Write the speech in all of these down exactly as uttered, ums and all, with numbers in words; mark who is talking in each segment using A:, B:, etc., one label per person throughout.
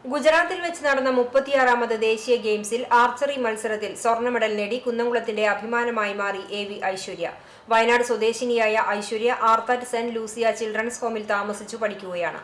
A: ഗുജറാത്തിൽ വെച്ച് നടന്ന മുപ്പത്തിയാറാമത് ദേശീയ ഗെയിംസിൽ ആർച്ചറി മത്സരത്തിൽ സ്വർണ്ണ മെഡൽ നേടി കുന്നംകുളത്തിന്റെ അഭിമാനമായി മാറി എ വി ഐശ്വര്യ. വയനാട് സ്വദേശിനിയായ Aishwarya Arthat saint Lucia children's ഹോമിൽ താമസിച്ചു പഠിക്കുകയാണ്.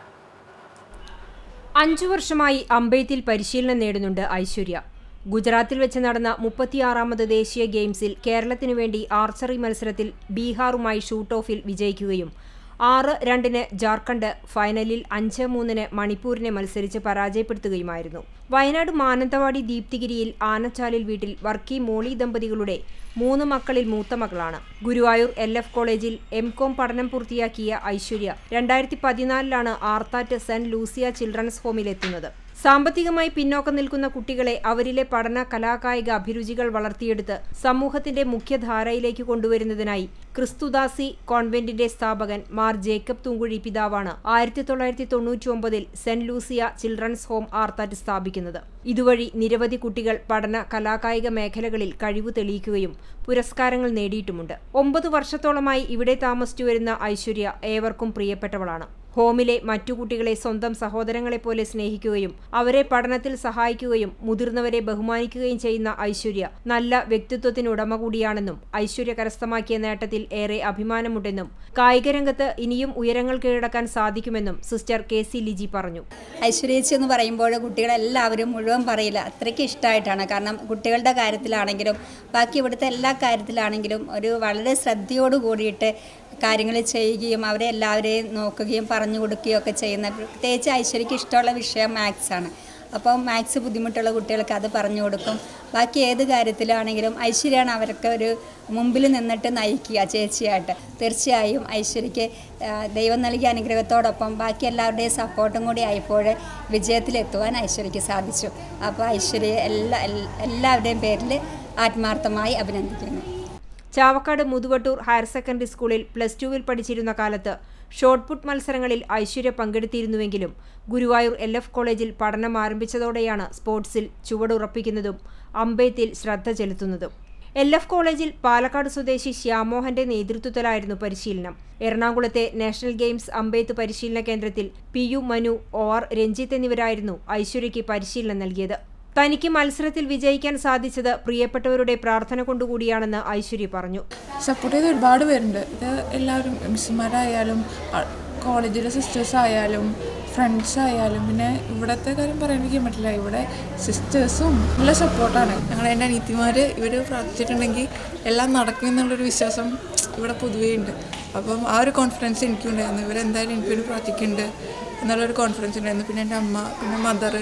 A: അഞ്ചു വർഷമായി അമ്പെയ്ത്തിൽ പരിശീലനം നേടുന്നുണ്ട് ഐശ്വര്യ. ഗുജറാത്തിൽ വെച്ച് നടന്ന മുപ്പത്തിയാറാമത് ദേശീയ ഗെയിംസിൽ കേരളത്തിനു വേണ്ടി ആർച്ചറി മത്സരത്തിൽ ബീഹാറുമായി ഷൂട്ട് ഓഫിൽ വിജയിക്കുകയും ആറ് രണ്ടിന് ജാർഖണ്ഡ് ഫൈനലിൽ അഞ്ച് മൂന്നിന് മണിപ്പൂരിനെ മത്സരിച്ച് പരാജയപ്പെടുത്തുകയുമായിരുന്നു. വയനാട് മാനന്തവാടി ദീപ്തിഗിരിയിൽ ആനച്ചാലിൽ വീട്ടിൽ വർക്കി മോളി ദമ്പതികളുടെ മൂന്ന് മക്കളിൽ മൂത്ത മകളാണ്. ഗുരുവായൂർ എൽ എഫ് കോളേജിൽ എം കോം പഠനം പൂർത്തിയാക്കിയ ഐശ്വര്യ രണ്ടായിരത്തി പതിനാലിലാണ് ആർത്താറ്റ് സെന്റ് ലൂസിയ ചിൽഡ്രൻസ് ഹോമിലെത്തുന്നത്. സാമ്പത്തികമായി പിന്നോക്കം നിൽക്കുന്ന കുട്ടികളെ അവരിലെ പഠന കലാകായിക അഭിരുചികൾ വളർത്തിയെടുത്ത് സമൂഹത്തിന്റെ മുഖ്യധാരയിലേക്ക് കൊണ്ടുവരുന്നതിനായി ക്രിസ്തുദാസി കോൺവെന്റിന്റെ സ്ഥാപകൻ മാർ ജേക്കബ് തൂങ്കുഴി പിതാവാണ് ആയിരത്തി തൊള്ളായിരത്തി തൊണ്ണൂറ്റി ഒമ്പതിൽ saint Lucia children's home Arthat സ്ഥാപിക്കുന്നത്. ഇതുവഴി നിരവധി കുട്ടികൾ പഠന കലാകായിക മേഖലകളിൽ കഴിവ് തെളിയിക്കുകയും പുരസ്കാരങ്ങൾ നേടിയിട്ടുമുണ്ട്. ഒമ്പത് വർഷത്തോളമായി ഇവിടെ താമസിച്ചു വരുന്ന ഐശ്വര്യ ഏവർക്കും പ്രിയപ്പെട്ടവളാണ്. ഹോമിലെ മറ്റു കുട്ടികളെ സ്വന്തം സഹോദരങ്ങളെപ്പോലെ സ്നേഹിക്കുകയും അവരെ പഠനത്തിൽ സഹായിക്കുകയും മുതിർന്നവരെ ബഹുമാനിക്കുകയും ചെയ്യുന്ന ഐശ്വര്യ നല്ല വ്യക്തിത്വത്തിനുടമ കൂടിയാണെന്നും ഐശ്വര്യ കരസ്ഥമാക്കിയ നേട്ടത്തിൽ ഏറെ അഭിമാനമുണ്ടെന്നും കായികരംഗത്ത് ഇനിയും ഉയരങ്ങൾ കീഴടക്കാൻ സാധിക്കുമെന്നും സിസ്റ്റർ കെ സി ലിജി പറഞ്ഞു.
B: ഐശ്വര്യേച്ചി എന്ന് പറയുമ്പോൾ കുട്ടികളെല്ലാവരും മുഴുവൻ പറയില്ല, അത്രയ്ക്ക് ഇഷ്ടമായിട്ടാണ്. കാരണം കുട്ടികളുടെ കാര്യത്തിലാണെങ്കിലും ബാക്കി ഇവിടുത്തെ എല്ലാ കാര്യത്തിലാണെങ്കിലും ഒരു വളരെ ശ്രദ്ധയോട് കൂടിയിട്ട് കാര്യങ്ങൾ ചെയ്യുകയും അവരെ എല്ലാവരെയും നോക്കുകയും പറഞ്ഞു കൊടുക്കുകയും ഒക്കെ ചെയ്യുന്ന, പ്രത്യേകിച്ച് ഐശ്വര്യയ്ക്ക് ഇഷ്ടമുള്ള വിഷയം മാത്സാണ്. അപ്പോൾ മാത്സ് ബുദ്ധിമുട്ടുള്ള കുട്ടികൾക്ക് അത് പറഞ്ഞു കൊടുക്കും. ബാക്കി ഏത് കാര്യത്തിലാണെങ്കിലും ഐശ്വര്യയാണ് അവർക്ക് ഒരു മുമ്പിൽ നിന്നിട്ട് നയിക്കുക ചേച്ചിയായിട്ട്. തീർച്ചയായും ഐശ്വര്യയ്ക്ക് ദൈവം നൽകിയ അനുഗ്രഹത്തോടൊപ്പം ബാക്കി എല്ലാവരുടെയും സപ്പോർട്ടും കൂടി ആയപ്പോൾ വിജയത്തിലെത്തുവാൻ ഐശ്വര്യയ്ക്ക് സാധിച്ചു. അപ്പോൾ ഐശ്വര്യയെ എല്ലാ എല്ലാവരുടെയും പേരിൽ ആത്മാർത്ഥമായി അഭിനന്ദിക്കുന്നു.
A: ചാവക്കാട് മുതുവട്ടൂർ ഹയർ സെക്കൻഡറി സ്കൂളിൽ പ്ലസ് ടുവിൽ പഠിച്ചിരുന്ന കാലത്ത് ഷോട്ട്പുട്ട് മത്സരങ്ങളിൽ ഐശ്വര്യ പങ്കെടുത്തിരുന്നുവെങ്കിലും ഗുരുവായൂർ എൽ എഫ് കോളേജിൽ പഠനം ആരംഭിച്ചതോടെയാണ് സ്പോർട്സിൽ ചുവടുറപ്പിക്കുന്നതും അമ്പെയ്ത്തിൽ ശ്രദ്ധ ചെലുത്തുന്നതും. എൽ എഫ് കോളേജിൽ പാലക്കാട് സ്വദേശി ശ്യാമോഹന്റെ നേതൃത്വത്തിലായിരുന്നു പരിശീലനം. എറണാകുളത്തെ നാഷണൽ ഗെയിംസ് അമ്പെയ്ത്ത് പരിശീലന കേന്ദ്രത്തിൽ P U Manu, O R Ranjith എന്നിവരായിരുന്നു ഐശ്വര്യയ്ക്ക് പരിശീലനം നൽകിയത്. തനിക്ക് മത്സരത്തിൽ വിജയിക്കാൻ സാധിച്ചത് പ്രിയപ്പെട്ടവരുടെ പ്രാർത്ഥന കൊണ്ടുകൂടിയാണെന്ന് ഐശ്വര്യ പറഞ്ഞു.
C: സപ്പോർട്ട് ചെയ്ത് ഒരുപാട് പേരുണ്ട്. ഇത് എല്ലാവരും മിസ്സുമാരായാലും കോളേജിലെ സിസ്റ്റേഴ്സ് ആയാലും ഫ്രണ്ട്സ് ആയാലും പിന്നെ ഇവിടുത്തെ കാര്യം പറയാൻ പറ്റില്ല. ഇവിടെ സിസ്റ്റേഴ്സും നല്ല സപ്പോർട്ടാണ്. ഞങ്ങൾ എൻ്റെ അനിയത്തിമാർ ഇവർ പ്രാർത്ഥിച്ചിട്ടുണ്ടെങ്കിൽ എല്ലാം നടക്കും എന്നുള്ളൊരു വിശ്വാസം ഇവിടെ പൊതുവേ ഉണ്ട്. അപ്പം ആ ഒരു കോൺഫിഡൻസ് എനിക്കുണ്ടായിരുന്നു. ഇവരെന്തായാലും എനിക്ക് വേണ്ടി പ്രാർത്ഥിക്കുന്നുണ്ട് എന്നുള്ളൊരു കോൺഫിഡൻസ് ഉണ്ടായിരുന്നു. പിന്നെ എൻ്റെ അമ്മ, പിന്നെ മദർ,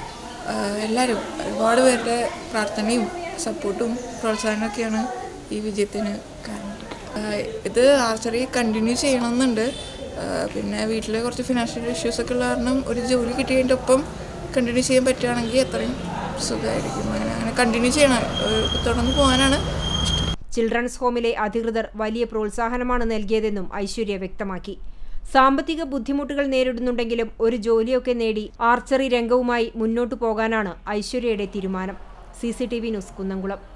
C: എല്ലാവരും ഒരുപാട് പേരുടെ പ്രാർത്ഥനയും സപ്പോർട്ടും പ്രോത്സാഹനമൊക്കെയാണ് ഈ വിജയത്തിന് കാരണം. ഇത് ആർച്ചറി കണ്ടിന്യൂ ചെയ്യണമെന്നുണ്ട്. പിന്നെ വീട്ടിൽ കുറച്ച് ഫിനാൻഷ്യൽ ഇഷ്യൂസൊക്കെ ഉള്ള കാരണം ഒരു ജോലി കിട്ടിയതിൻ്റെ ഒപ്പം കണ്ടിന്യൂ ചെയ്യാൻ പറ്റുകയാണെങ്കിൽ അത്രയും സുഖമായിരിക്കും. അങ്ങനെ അങ്ങനെ കണ്ടിന്യൂ ചെയ്യണം, തുടർന്ന് പോകാനാണ് ഇഷ്ടം.
A: ചിൽഡ്രൻസ് ഹോമിലെ അധികൃതർ വലിയ പ്രോത്സാഹനമാണ് നൽകിയതെന്നും ഐശ്വര്യ വ്യക്തമാക്കി. സാമ്പത്തിക ബുദ്ധിമുട്ടുകൾ നേരിടുന്നുണ്ടെങ്കിലും ഒരു ജോലിയൊക്കെ നേടി ആർച്ചറി രംഗവുമായി മുന്നോട്ടു പോകാനാണ് ഐശ്വര്യയുടെ തീരുമാനം. C C T V news Kunnamkulam.